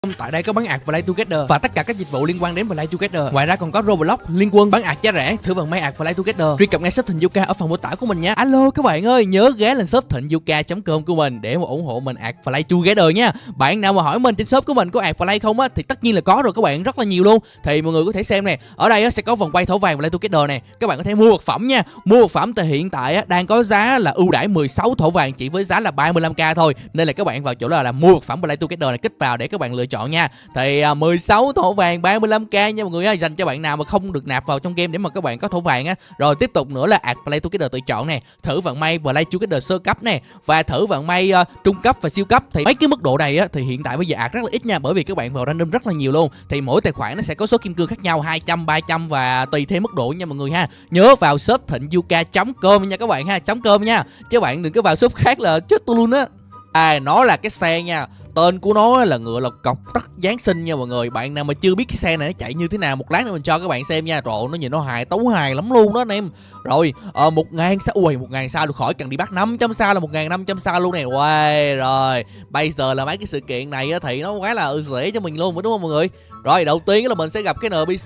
Tại đây có bán ạc Play Together và tất cả các dịch vụ liên quan đến Play Together. Ngoài ra còn có Roblox, Liên Quân, bán ạc giá rẻ, thử vận may ạc Play Together. Truy cập ngay shop Thịnh Yuka ở phần mô tả của mình nha. Alo các bạn ơi, nhớ ghé lên shop thịnhyuka.com của mình để mà ủng hộ mình ạc Play Together nha. Bạn nào mà hỏi mình trên shop của mình có ạc Play không á thì tất nhiên là có rồi các bạn, rất là nhiều luôn. Thì mọi người có thể xem nè. Ở đây á sẽ có vòng quay thỏi vàng Play Together nè. Các bạn có thể mua vật phẩm nha. Mua vật phẩm thì hiện tại á đang có giá là ưu đãi 16 thỏi vàng chỉ với giá là 35k thôi. Nên là các bạn vào chỗ là mua vật phẩm Play Together này, kích vào để các bạn lựa chọn nha. Thì 16 thỏi vàng 35k nha mọi người ơi, dành cho bạn nào mà không được nạp vào trong game để mà các bạn có thỏi vàng á. Rồi tiếp tục nữa là ạc Play Together tự chọn nè, thử vận may Play Together sơ cấp nè và thử vận may trung cấp và siêu cấp. Thì mấy cái mức độ này á thì hiện tại bây giờ ạc rất là ít nha, bởi vì các bạn vào random rất là nhiều luôn. Thì mỗi tài khoản nó sẽ có số kim cương khác nhau 200, 300 và tùy theo mức độ nha mọi người ha. Nhớ vào shop thịnhyuka.com nha các bạn ha, .com nha. Chứ bạn đừng có vào shop khác là chết tôi luôn á. Nó là cái xe nha. Tên của nó là ngựa lộc cọc tất Giáng sinh nha mọi người. Bạn nào mà chưa biết cái xe này nó chạy như thế nào, một lát nữa mình cho các bạn xem nha. Trời ơi, nó nhìn nó hài, tấu hài lắm luôn đó anh em. Rồi 1.000 sao, ui 1.000 sao được khỏi cần đi bắt 500 sao là 1.500 sao luôn nè. Wow, rồi bây giờ là mấy cái sự kiện này thì nó quá là dễ cho mình luôn đúng không mọi người. Rồi đầu tiên là mình sẽ gặp cái NPC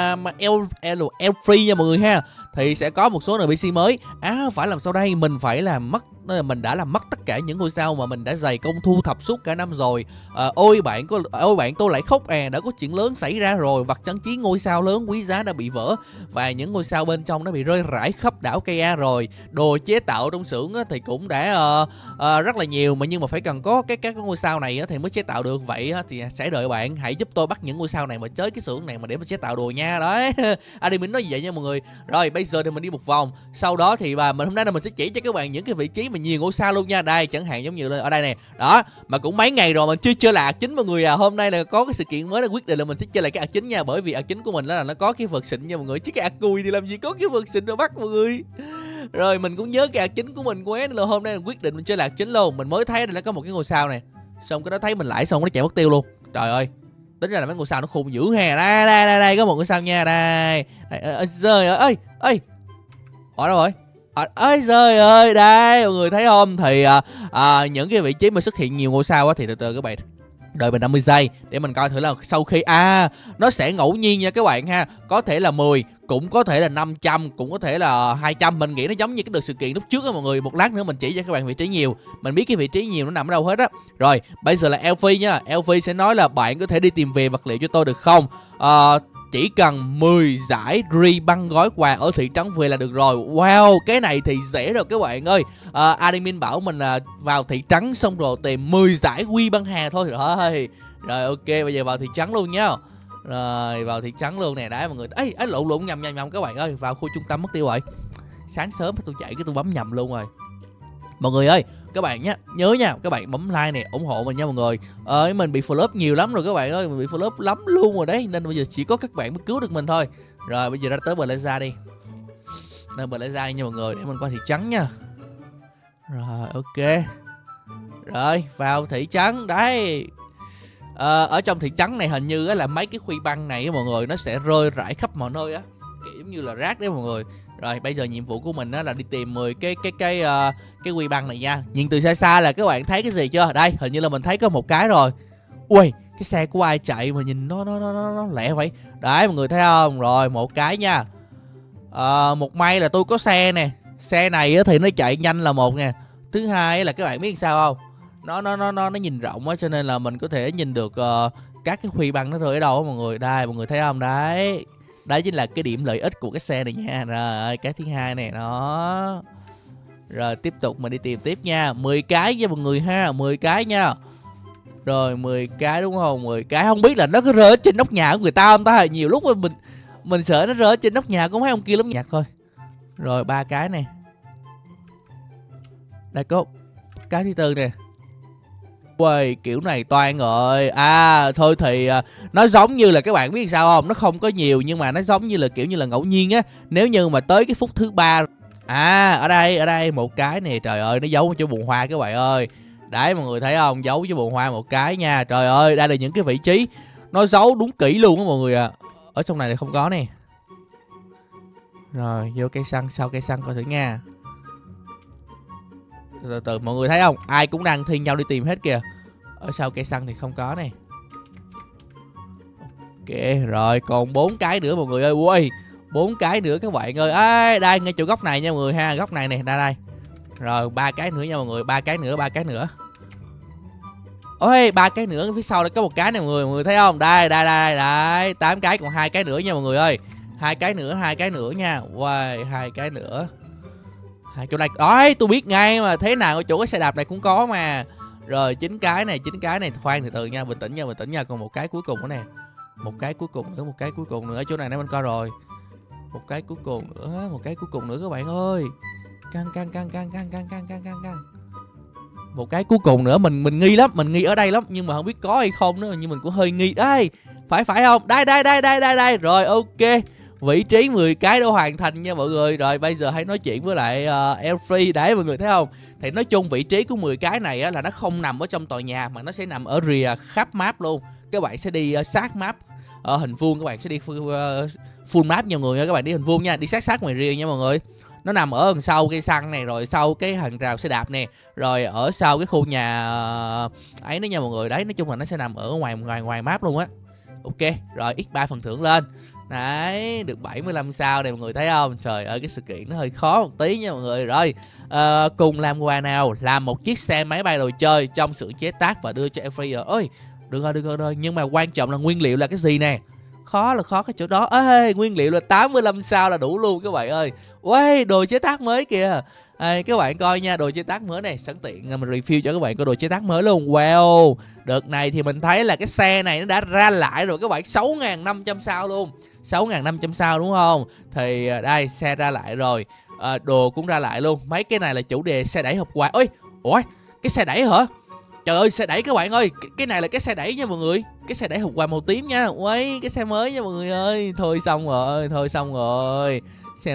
Free nha mọi người ha. Thì sẽ có một số NPC mới. Phải làm sao đây, mình phải làm mất, mình đã làm mất tất cả những ngôi sao mà mình đã dày công thu thập suốt cả năm rồi. Ôi bạn tôi lại khóc đã có chuyện lớn xảy ra rồi. Vật trang trí ngôi sao lớn quý giá đã bị vỡ và những ngôi sao bên trong nó bị rơi rải khắp đảo Kea rồi. Đồ chế tạo trong xưởng thì cũng đã rất là nhiều nhưng mà phải cần có các ngôi sao này thì mới chế tạo được. Vậy thì sẽ đợi bạn hãy giúp tôi bắt những ngôi sao này mà tới cái xưởng này mà để mà chế tạo đồ nha. Đấy admin nói vậy nha mọi người. Rồi bây giờ thì mình đi một vòng, sau đó thì mình hôm nay là mình sẽ chỉ cho các bạn những cái vị trí mà nhiều ngôi sao luôn nha. Đây chẳng hạn giống như ở đây nè, đó mà cũng mấy ngày rồi mình chưa chơi lại ạc chính mọi người hôm nay là có cái sự kiện mới là quyết định là mình sẽ chơi lại cái ạc chính nha, bởi vì ạc chính của mình là nó có cái vợt xịn nha mọi người, chứ cái ạc cùi thì làm gì có cái vợt xịn rồi bắt mọi người. Rồi mình cũng nhớ cái ạc chính của mình quá nên là hôm nay mình quyết định mình chơi lại ạc chính luôn. Mình mới thấy đây là có một cái ngôi sao này, xong cái đó thấy mình lại xong nó chạy mất tiêu luôn. Trời ơi, tính ra là mấy ngôi sao nó khùng dữ hè. Đây có một ngôi sao nha. Đây trời ơi ở đâu rồi? Ơi trời ơi, đây mọi người thấy không? Thì những cái vị trí mà xuất hiện nhiều ngôi sao thì từ từ các bạn đợi mình 50 giây để mình coi thử là sau khi nó sẽ ngẫu nhiên nha các bạn ha. Có thể là 10, cũng có thể là 500, cũng có thể là 200. Mình nghĩ nó giống như cái đợt sự kiện lúc trước á mọi người. Một lát nữa mình chỉ cho các bạn vị trí nhiều. Mình biết cái vị trí nhiều nó nằm ở đâu hết á. Rồi bây giờ là Elphi nha. Elphi sẽ nói là bạn có thể đi tìm về vật liệu cho tôi được không? Chỉ cần 10 giải ri băng gói quà ở thị trấn về là được rồi. Wow, cái này thì dễ rồi các bạn ơi. Admin bảo mình là vào thị trấn xong rồi tìm 10 giải quy băng hà thôi. Rồi ok, bây giờ vào thị trấn luôn nhá. Rồi vào thị trấn luôn nè. Đấy mọi người. Lộn nhầm các bạn ơi. Vào khu trung tâm mất tiêu rồi. Sáng sớm tôi chạy cái tôi bấm nhầm luôn rồi. Mọi người ơi, các bạn nhớ nha, các bạn bấm like này ủng hộ mình nha mọi người. Mình bị flop nhiều lắm rồi các bạn ơi, mình bị flop lắm luôn rồi đấy, nên bây giờ chỉ có các bạn mới cứu được mình thôi. Rồi bây giờ ra tới Plaza đi. Nơi Plaza nha mọi người, để mình qua thị trấn nha. Rồi ok. Rồi vào thị trấn đấy. Ở trong thị trấn này hình như là mấy cái khuy băng này mọi người nó sẽ rơi rải khắp mọi nơi á, kiểu giống như là rác đấy mọi người. Rồi bây giờ nhiệm vụ của mình là đi tìm 10 cái quy băng này nha. Nhìn từ xa xa là các bạn thấy cái gì chưa? Đây hình như là mình thấy có một cái rồi. Ui, cái xe của ai chạy mà nhìn nó lẹ vậy. Đấy mọi người thấy không? Rồi một cái nha. Một may là tôi có xe nè. Xe này thì nó chạy nhanh là một nè. Thứ hai là các bạn biết sao không? Nó nhìn rộng á, cho nên là mình có thể nhìn được các cái khuy băng nó rơi ở đâu mọi người. Đây mọi người thấy không? Đấy. Đấy chính là cái điểm lợi ích của cái xe này nha. Rồi cái thứ hai này đó. Rồi tiếp tục mình đi tìm tiếp nha. 10 cái nha mọi người ha, 10 cái nha. Rồi 10 cái đúng không? 10 cái không biết là nó có rơi trên nóc nhà của người ta không ta. Nhiều lúc mình sợ nó rơi trên nóc nhà của mấy ông kia lắm nhạc thôi. Rồi 3 cái này. Đây có cái thứ tư nè. Ui, kiểu này toan rồi. Thôi thì nó giống như là các bạn biết sao không? Nó không có nhiều nhưng mà nó giống như là kiểu như là ngẫu nhiên á. Nếu như mà tới cái phút thứ 3. Ở đây một cái nè. Trời ơi, nó giấu chỗ bồn hoa các bạn ơi. Đấy mọi người thấy không? Giấu chỗ bồn hoa một cái nha. Trời ơi, đây là những cái vị trí nó giấu đúng kỹ luôn á mọi người ạ. Ở trong này thì không có nè. Rồi vô cây xăng, sau cây xăng coi thử nha. Từ từ mọi người thấy không? Ai cũng đang thi nhau đi tìm hết kìa. Ở sau cây xăng thì không có này. rồi còn 4 cái nữa mọi người ơi. Ui, 4 cái nữa các bạn ơi. Ê, đây ngay chỗ góc này nha mọi người ha, góc này nè, đây. Rồi 3 cái nữa nha mọi người, 3 cái nữa. Ôi, 3 cái nữa, phía sau đây có một cái này mọi người thấy không? Đây, 8 cái còn 2 cái nữa nha mọi người ơi. 2 cái nữa nha. Wow, 2 cái nữa. Hai chỗ này. Ôi, tôi biết ngay mà, thế nào ở chỗ cái xe đạp này cũng có mà. Rồi 9 cái này, khoan từ từ nha, bình tĩnh nha, còn một cái cuối cùng nữa nè. Một cái cuối cùng nữa, chỗ này nãy mình coi rồi. Một cái cuối cùng nữa các bạn ơi. Căng. Một cái cuối cùng nữa, mình nghi lắm, mình nghi ở đây lắm nhưng mà không biết có hay không nữa, nhưng mình cũng hơi nghi. Đây, phải không? Đây. Rồi ok. Vị trí 10 cái đã hoàn thành nha mọi người. Rồi bây giờ hãy nói chuyện với lại Elfree đấy mọi người thấy không? Thì nói chung vị trí của 10 cái này á, là nó không nằm ở trong tòa nhà mà nó sẽ nằm ở rìa khắp map luôn. Các bạn sẽ đi sát map ở hình vuông, các bạn sẽ đi full map nha mọi người. Các bạn đi hình vuông nha, đi sát ngoài rìa nha mọi người. Nó nằm ở đằng sau cây xăng này, rồi sau cái hàng rào xe đạp nè, rồi ở sau cái khu nhà ấy nữa nha mọi người. Đấy, nói chung là nó sẽ nằm ở ngoài map luôn á. Ok, rồi x3 phần thưởng lên. Đấy, được 75 sao này mọi người thấy không? Trời ơi, cái sự kiện nó hơi khó một tí nha mọi người. Rồi, cùng làm quà nào? Làm một chiếc xe máy bay đồ chơi trong xưởng chế tác và đưa cho Elfree. Ôi, được rồi. Nhưng mà quan trọng là nguyên liệu là cái gì nè? Khó là khó cái chỗ đó. Ê, nguyên liệu là 85 sao là đủ luôn các bạn ơi. Ui, đồ chế tác mới kìa. Các bạn coi nha, đồ chế tác mới này. Sẵn tiện mình review cho các bạn coi đồ chế tác mới luôn. Wow, đợt này thì mình thấy là cái xe này nó đã ra lại rồi các bạn. 6.500 sao luôn. 6.500 sao đúng không? Thì đây, xe ra lại rồi. Đồ cũng ra lại luôn. Mấy cái này là chủ đề xe đẩy hộp quà. Ôi, cái xe đẩy hả? Trời ơi, xe đẩy các bạn ơi. Cái này là cái xe đẩy nha mọi người. Cái xe đẩy hộp quà màu tím nha. Ui, cái xe mới nha mọi người ơi. Thôi xong rồi. Xe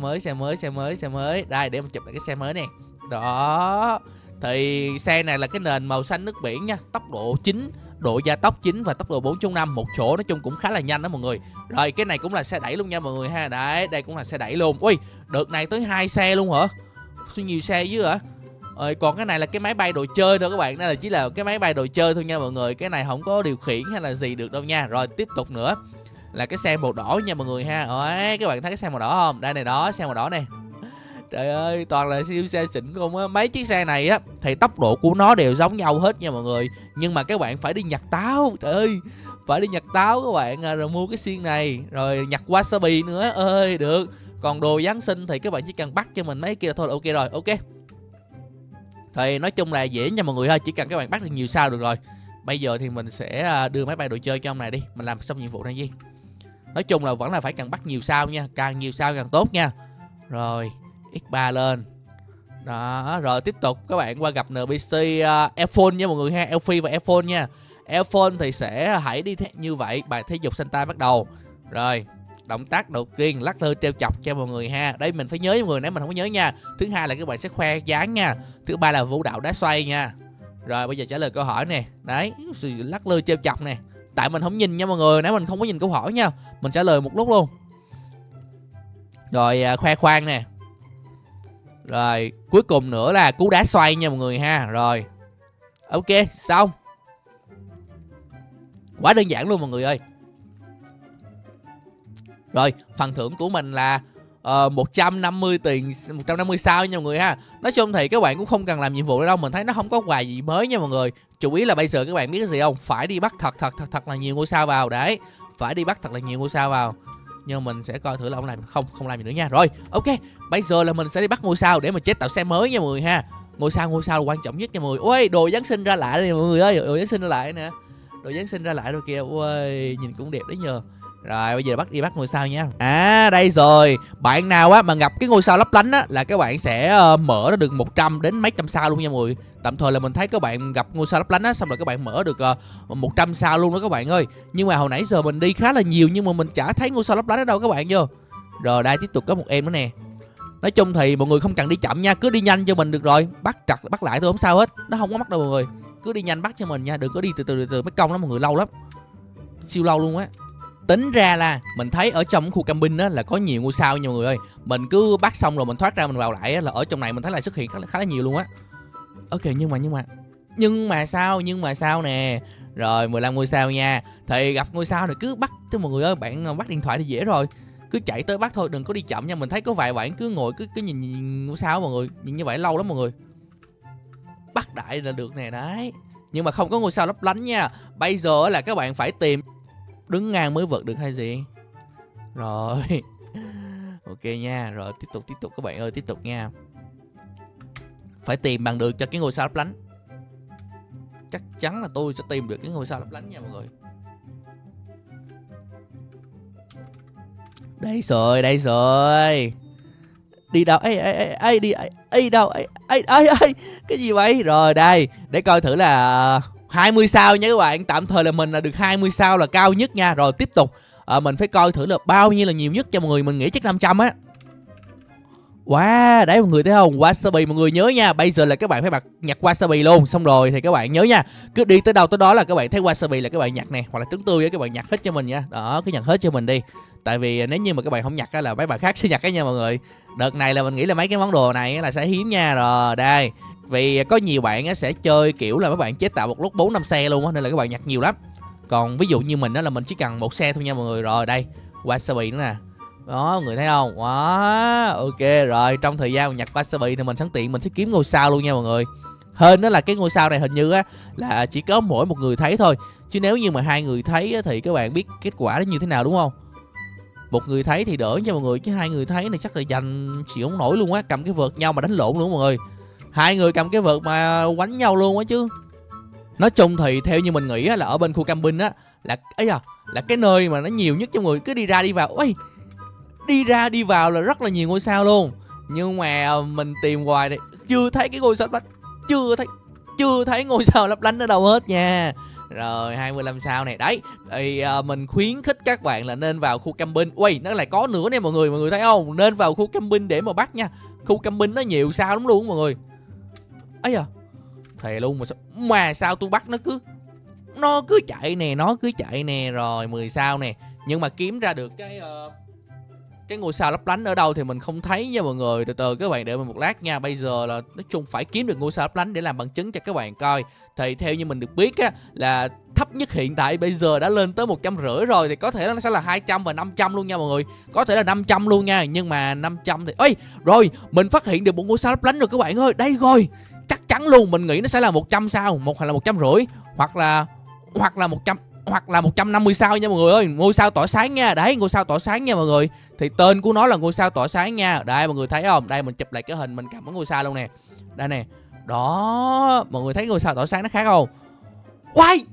mới. Đây, để mình chụp lại cái xe mới nè. Đó. Thì xe này là cái nền màu xanh nước biển nha. Tốc độ 9, độ gia tốc 9 và tốc độ 4.5 một chỗ, nói chung cũng khá là nhanh đó mọi người. Rồi cái này cũng là xe đẩy luôn nha mọi người ha. Đấy, đây cũng là xe đẩy luôn. Ui, đợt này tới 2 xe luôn hả? Sao nhiều xe dữ hả? Còn cái này là cái máy bay đồ chơi thôi các bạn. Đây là chỉ là cái máy bay đồ chơi thôi nha mọi người. Cái này không có điều khiển hay là gì được đâu nha. Rồi tiếp tục nữa là cái xe màu đỏ nha mọi người ha. Ôi, các bạn thấy cái xe màu đỏ không? Đây này đó, xe màu đỏ này. Trời ơi, toàn là siêu xe xịn không á. Mấy chiếc xe này á thì tốc độ của nó đều giống nhau hết nha mọi người. Nhưng mà các bạn phải đi nhặt táo. Trời ơi, phải đi nhặt táo các bạn. Rồi mua cái xiên này, rồi nhặt wasabi nữa. Ơi, được. Còn đồ Giáng sinh thì các bạn chỉ cần bắt cho mình mấy kia thôi là ok rồi. Ok. Thì nói chung là dễ nha mọi người ơi. Chỉ cần các bạn bắt được nhiều sao được rồi. Bây giờ thì mình sẽ đưa máy bay đồ chơi cho ông này đi. Mình làm xong nhiệm vụ này gì. Nói chung là vẫn là phải cần bắt nhiều sao nha. Càng nhiều sao càng tốt nha. Rồi x3 lên. Đó, rồi tiếp tục các bạn qua gặp NPC Elphone nha mọi người ha. Elfie và Elphone nha. Elphone thì sẽ hãy đi như vậy. Bài thể dục Santa bắt đầu. Rồi, động tác đầu tiên lắc lư treo chọc cho mọi người ha. Đây mình phải nhớ với mọi người, nãy mình không có nhớ nha. Thứ hai là các bạn sẽ khoe dáng nha. Thứ ba là vũ đạo đá xoay nha. Rồi bây giờ trả lời câu hỏi nè. Đấy, lắc lư treo chọc nè. Tại mình không nhìn nha mọi người, nãy mình không có nhìn câu hỏi nha. Mình trả lời một lúc luôn. Rồi khoe khoang nè. Rồi cuối cùng nữa là cú đá xoay nha mọi người ha. Rồi ok, xong. Quá đơn giản luôn mọi người ơi. Rồi phần thưởng của mình là 150 sao nha mọi người ha. Nói chung thì các bạn cũng không cần làm nhiệm vụ nữa đâu. Mình thấy nó không có quà gì mới nha mọi người. Chủ yếu là bây giờ các bạn biết cái gì không? Phải đi bắt thật là nhiều ngôi sao vào. Đấy, phải đi bắt thật là nhiều ngôi sao vào. Nhưng mình sẽ coi thử là ông làm không làm gì nữa nha. Rồi ok, bây giờ là mình sẽ đi bắt ngôi sao để mà chế tạo xe mới nha mọi người ha. Ngôi sao là quan trọng nhất nha mọi người. Ôi, đồ Giáng sinh ra lại đây mọi người ơi. Đồ Giáng sinh ra lại nè. Đồ Giáng sinh ra lại rồi kìa. Ôi, nhìn cũng đẹp đấy nhờ. Rồi bây giờ đi bắt ngôi sao nha. À đây rồi. Bạn nào á mà gặp cái ngôi sao lấp lánh á là các bạn sẽ mở nó được 100 đến mấy trăm sao luôn nha mọi người. Tạm thời là mình thấy các bạn gặp ngôi sao lấp lánh á, xong rồi các bạn mở được 100 sao luôn đó các bạn ơi. Nhưng mà hồi nãy giờ mình đi khá là nhiều nhưng mà mình chả thấy ngôi sao lấp lánh ở đâu các bạn vô. Rồi đây tiếp tục có một em nữa nè. Nói chung thì mọi người không cần đi chậm nha, cứ đi nhanh cho mình được rồi. Bắt lại thôi không sao hết. Nó không có mắc đâu mọi người. Cứ đi nhanh bắt cho mình nha, đừng có đi từ từ mất công lắm mọi người, lâu lắm. Siêu lâu luôn á. Tính ra là mình thấy ở trong khu camping á là có nhiều ngôi sao nha mọi người ơi. Mình cứ bắt xong rồi mình thoát ra mình vào lại á, là ở trong này mình thấy là xuất hiện khá là nhiều luôn á. Ok nhưng mà sao nè. Rồi 15 ngôi sao nha. Thì gặp ngôi sao này cứ bắt chứ mọi người ơi, bạn bắt điện thoại thì dễ rồi. Cứ chạy tới bắt thôi, đừng có đi chậm nha. Mình thấy có vài bạn cứ ngồi cứ nhìn ngôi sao mọi người, nhìn như vậy lâu lắm mọi người. Bắt đại là được nè đấy. Nhưng mà không có ngôi sao lấp lánh nha. Bây giờ là các bạn phải tìm đứng ngang mới vượt được hay gì. Rồi. Ok nha. Rồi tiếp tục các bạn ơi, tiếp tục nha. Phải tìm bằng được cho cái ngôi sao lấp lánh. Chắc chắn là tôi sẽ tìm được cái ngôi sao lấp lánh nha mọi người. Đây rồi. Đi đâu? Ê đi đâu? Cái gì vậy? Rồi đây, để coi thử là 20 sao nha các bạn. Tạm thời là mình là được 20 sao là cao nhất nha. Rồi tiếp tục. Mình phải coi thử là bao nhiêu là nhiều nhất cho mọi người, mình nghĩ chắc 500 á. Wow, đấy mọi người thấy không? Wasabi mọi người nhớ nha. Bây giờ là các bạn phải nhặt wasabi luôn. Xong rồi thì các bạn nhớ nha. Cứ đi tới đâu tới đó là các bạn thấy wasabi là các bạn nhặt nè. Hoặc là trứng tươi các bạn nhặt hết cho mình nha. Đó, cứ nhặt hết cho mình đi. Tại vì nếu như mà các bạn không nhặt là mấy bạn khác sẽ nhặt cái nha mọi người. Đợt này là mình nghĩ là mấy cái món đồ này là sẽ hiếm nha. Rồi đây. Vì có nhiều bạn sẽ chơi kiểu là các bạn chế tạo một lúc 4-5 xe luôn á, nên là các bạn nhặt nhiều lắm. Còn ví dụ như mình đó là mình chỉ cần một xe thôi nha mọi người. Rồi đây, wasabi nữa nè. Đó, mọi người thấy không? Wow, ok. Rồi trong thời gian mình nhặt wasabi thì mình sẵn tiện mình sẽ kiếm ngôi sao luôn nha mọi người. Hên đó là cái ngôi sao này hình như á là chỉ có mỗi một người thấy thôi. Chứ nếu như mà 2 người thấy á, thì các bạn biết kết quả nó như thế nào đúng không? Một người thấy thì đỡ nha mọi người, chứ 2 người thấy này chắc là giành chịu không nổi luôn á, cầm cái vợt nhau mà đánh lộn luôn mọi người. 2 người cầm cái vợt mà quánh nhau luôn á chứ. Nói chung thì theo như mình nghĩ á, là ở bên khu camping á là là cái nơi mà nó nhiều nhất cho người cứ đi ra đi vào. Ôi, đi ra đi vào là rất là nhiều ngôi sao luôn. Nhưng mà mình tìm hoài đây chưa thấy cái ngôi sao lấp lánh. Chưa thấy ngôi sao lấp lánh ở đâu hết nha. Rồi 25 sao này. Đấy thì mình khuyến khích các bạn là nên vào khu camping. Ui, nó lại có nữa nè mọi người thấy không? Nên vào khu camping để mà bắt nha. Khu camping nó nhiều sao lắm luôn mọi người. Ấy à, thề luôn mà sao tôi bắt nó cứ chạy nè. Rồi 10 sao nè. Nhưng mà kiếm ra được cái ngôi sao lấp lánh ở đâu thì mình không thấy nha mọi người. Từ từ các bạn đợi mình một lát nha. Bây giờ là nói chung phải kiếm được ngôi sao lấp lánh để làm bằng chứng cho các bạn coi. Thì theo như mình được biết á là thấp nhất hiện tại bây giờ đã lên tới 150 rồi. Thì có thể nó sẽ là 200 và 500 luôn nha mọi người. Có thể là 500 luôn nha. Nhưng mà 500 thì... Ê, rồi mình phát hiện được một ngôi sao lấp lánh rồi các bạn ơi. Đây rồi, chắc chắn luôn. Mình nghĩ nó sẽ là 100 sao, hoặc là 150, hoặc là 100, hoặc là 150 sao nha mọi người ơi. Ngôi sao tỏa sáng nha. Đấy, ngôi sao tỏa sáng nha mọi người. Thì tên của nó là ngôi sao tỏa sáng nha. Đây mọi người thấy không? Đây mình chụp lại cái hình mình cầm cái ngôi sao luôn nè. Đây nè. Đó, mọi người thấy ngôi sao tỏa sáng nó khác không? Quay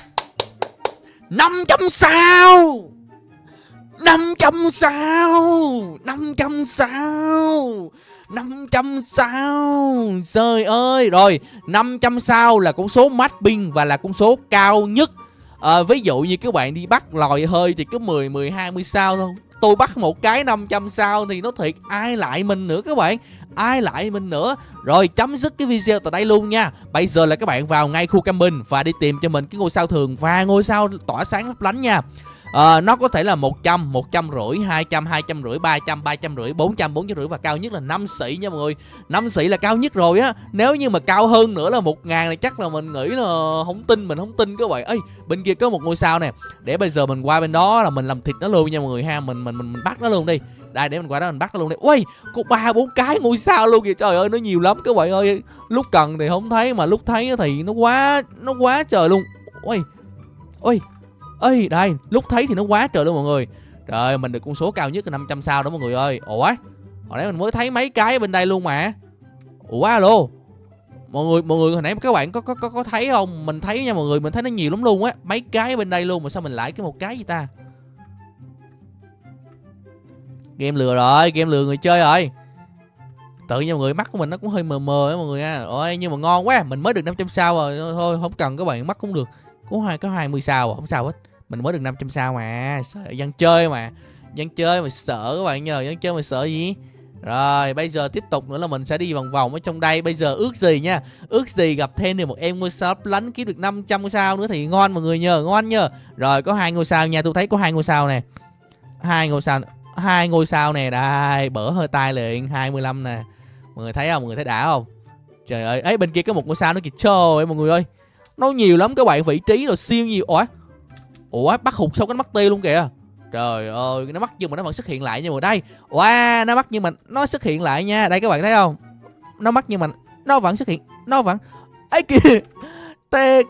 500 sao. 500 sao. 500 sao. 500 sao. Trời ơi. Rồi 500 sao là con số mapping và là con số cao nhất. Ví dụ như các bạn đi bắt lòi hơi thì có 10, 10, 20 sao thôi. Tôi bắt một cái 500 sao thì nó thiệt ai lại mình nữa các bạn. Ai lại mình nữa. Rồi chấm dứt cái video tại đây luôn nha. Bây giờ là các bạn vào ngay khu camping và đi tìm cho mình cái ngôi sao thường và ngôi sao tỏa sáng lấp lánh nha. Nó có thể là 100, 150, 200, 250, 300, 350, 400, 450 và cao nhất là 5 xị nha mọi người. 5 xị là cao nhất rồi á. Nếu như mà cao hơn nữa là 1000 này chắc là mình nghĩ là mình không tin các bạn. Ê, bên kia có một ngôi sao nè. Để bây giờ mình qua bên đó là mình làm thịt nó luôn nha mọi người ha. Mình bắt nó luôn đi. Đây để mình qua đó mình bắt nó luôn đi. Ui, có 3-4 cái ngôi sao luôn kìa. Trời ơi, nó nhiều lắm các bạn ơi. Lúc cần thì không thấy mà lúc thấy thì nó quá trời luôn. Ui. Ê, đây, lúc thấy thì nó quá trời luôn mọi người. Trời, mình được con số cao nhất là 500 sao đó mọi người ơi. Ủa, hồi nãy mình mới thấy mấy cái bên đây luôn mà. Ủa, alo. Mọi người hồi nãy các bạn có thấy không? Mình thấy nha mọi người, mình thấy nó nhiều lắm luôn á. Mấy cái bên đây luôn mà sao mình lại cái một cái gì ta? Game lừa rồi, game lừa người chơi rồi. Tự nhiên mọi người, mắt của mình nó cũng hơi mờ mờ á mọi người nha. Ôi, nhưng mà ngon quá, mình mới được 500 sao rồi. Thôi không cần các bạn, mắt cũng được. Có 20 sao rồi, không sao hết. Mình mới được 500 sao mà. Sợ dân chơi mà. Dân chơi mà sợ các bạn nhờ. Dân chơi mà sợ gì. Rồi bây giờ tiếp tục nữa là mình sẽ đi vòng vòng ở trong đây. Bây giờ ước gì nha. Ước gì gặp thêm được một em ngôi sao lánh kiếm được 500 sao nữa thì ngon mọi người nhờ. Ngon nhờ. Rồi có 2 ngôi sao nha. Tôi thấy có 2 ngôi sao nè. 2 ngôi sao nè. Đây, bở hơi tay liền. 25 nè. Mọi người thấy không? Mọi người thấy đã không? Trời ơi. Ấy bên kia có một ngôi sao nữa kìa. Trời ơi mọi người ơi. Nó nhiều lắm các bạn, vị trí rồi siêu nhiều. Ủa bắt hụt sau cái mắt tiêu luôn kìa. Trời ơi, nó mắc nhưng mà nó vẫn xuất hiện lại nha mọi đây. Wow, nó mắc nhưng mà nó xuất hiện lại nha. Đây các bạn thấy không? Nó mắc nhưng mà nó vẫn xuất hiện, nó vẫn ấy kìa. Tê